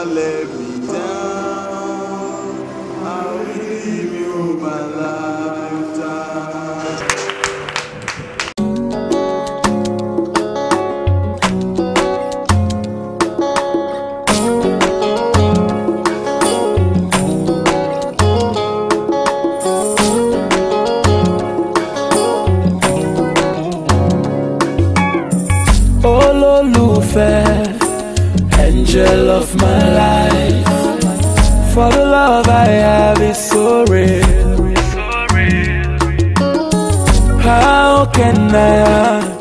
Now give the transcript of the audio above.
let me down. I will give you my lifetime. Angel of my life, for the love I have is so real. How can I